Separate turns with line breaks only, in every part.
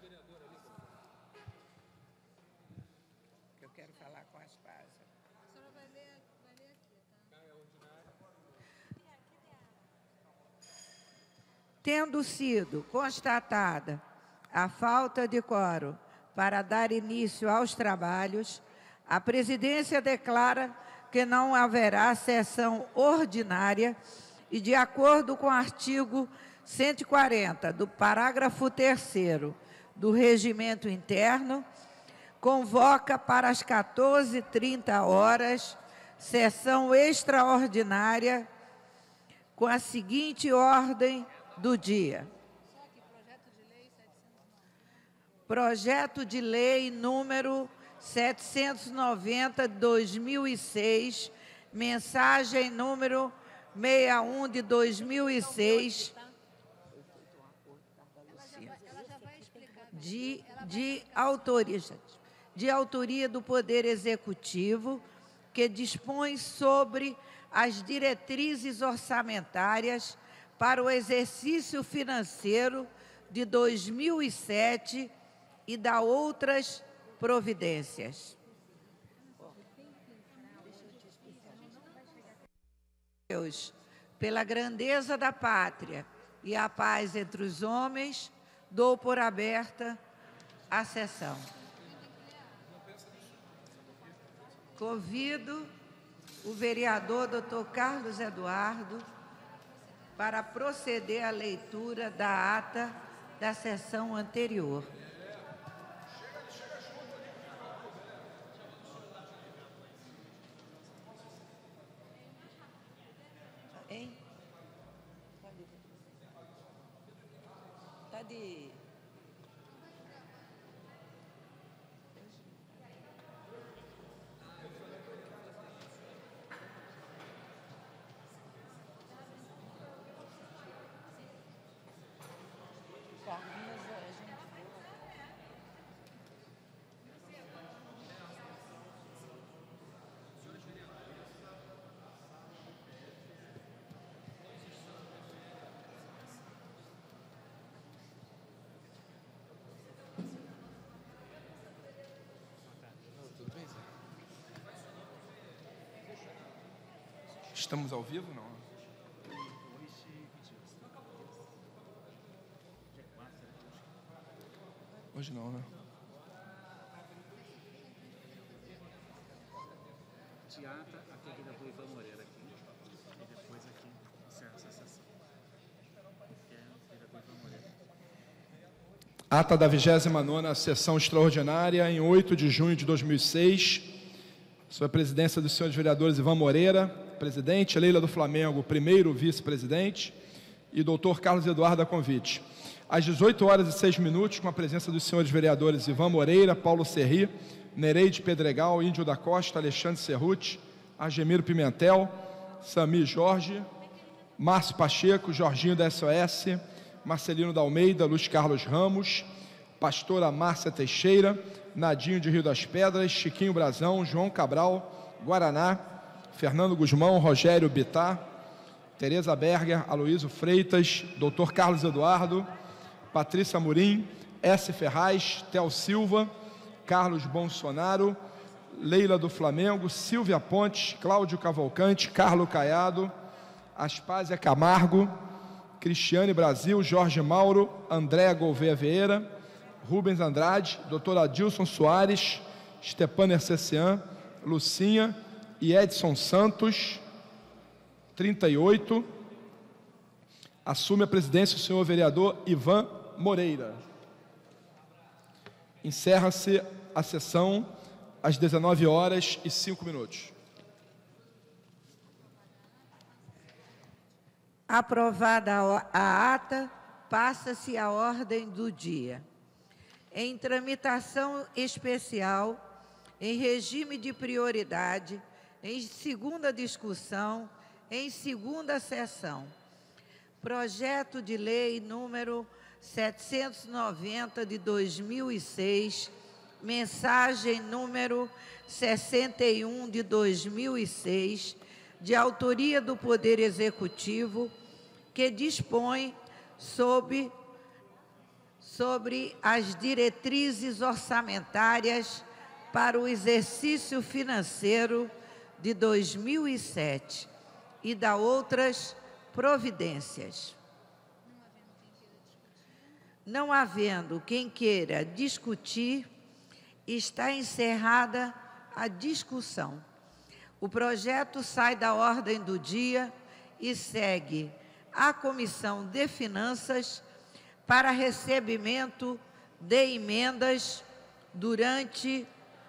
Que eu quero falar com as pazes.
A senhora vai ler aqui, tá?
Tendo sido constatada a falta de quórum para dar início aos trabalhos, a presidência declara que não haverá sessão ordinária e, de acordo com o artigo 140 do parágrafo 3º do Regimento Interno, convoca para as 14h30 sessão extraordinária com a seguinte ordem do dia. Projeto de lei número 790 de 2006, mensagem número 61 de 2006, de autoria do Poder Executivo, que dispõe sobre as diretrizes orçamentárias para o exercício financeiro de 2007 e dá outras providências. Deus, pela grandeza da pátria e a paz entre os homens, dou por aberta a sessão. Convido o vereador Dr. Carlos Eduardo para proceder à leitura da ata da sessão anterior. Hein? Tá de...
Estamos ao vivo, não? Hoje não, né?
De ata a querida do Ivan Moreira aqui. E depois aqui encerra essa sessão. Que é a querida do Ivan Moreira.
Ata da 29ª sessão extraordinária, em 8 de junho de 2006, sob a presidência dos senhores vereadores Ivan Moreira, presidente, Leila do Flamengo, primeiro vice-presidente, e doutor Carlos Eduardo a convite. Às 18h06, com a presença dos senhores vereadores Ivan Moreira, Paulo Serri, Nereide Pedregal, Índio da Costa, Alexandre Cerruti, Argemiro Pimentel, Sami Jorge, Márcio Pacheco, Jorginho da SOS, Marcelino da Almeida, Luiz Carlos Ramos, pastora Márcia Teixeira, Nadinho de Rio das Pedras, Chiquinho Brazão, João Cabral, Guaraná, Fernando Guzmão, Rogério Bittar, Tereza Berger, Aloísio Freitas, Dr. Carlos Eduardo, Patrícia Murim, S. Ferraz, Tel Silva, Carlos Bolsonaro, Leila do Flamengo, Silvia Pontes, Cláudio Cavalcante, Carlos Caiado, Aspásia Camargo, Cristiane Brasil, Jorge Mauro, Andréa Gouveia Vieira, Rubens Andrade, Dr. Adilson Soares, Stepânia Cessian, Lucinha e Edson Santos, 38. Assume a presidência o senhor vereador Ivan Moreira. Encerra-se a sessão às 19h05.
Aprovada a ata, passa-se a ordem do dia. Em tramitação especial, em regime de prioridade, em segunda discussão, em segunda sessão. Projeto de lei número 790 de 2006, mensagem número 61 de 2006, de autoria do Poder Executivo, que dispõe sobre sobre as diretrizes orçamentárias para o exercício financeiro de 2007 e da outras providências. Não havendo quem queira discutir, está encerrada a discussão. O projeto sai da ordem do dia e segue à Comissão de Finanças para recebimento de emendas durante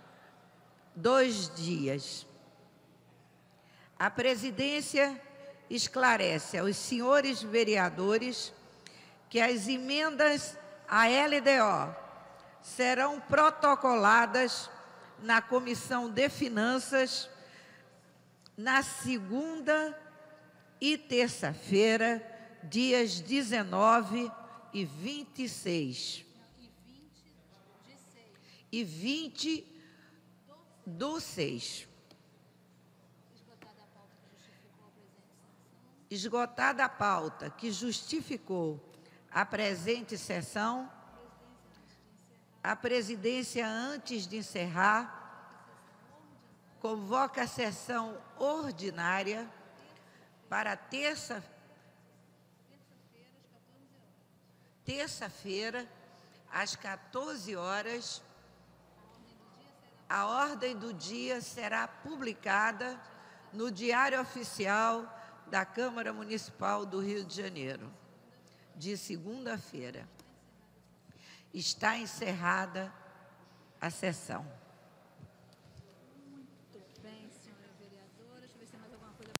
2 dias. A presidência esclarece aos senhores vereadores que as emendas à LDO serão protocoladas na Comissão de Finanças na segunda e terça-feira, dias 19 e 26. E 20 do 6. Esgotada a pauta que justificou a presente sessão, a presidência, antes de encerrar, convoca a sessão ordinária para terça-feira, às 14 horas. A ordem do dia será publicada no Diário Oficial da Câmara Municipal do Rio de Janeiro, de segunda-feira. Está encerrada a sessão.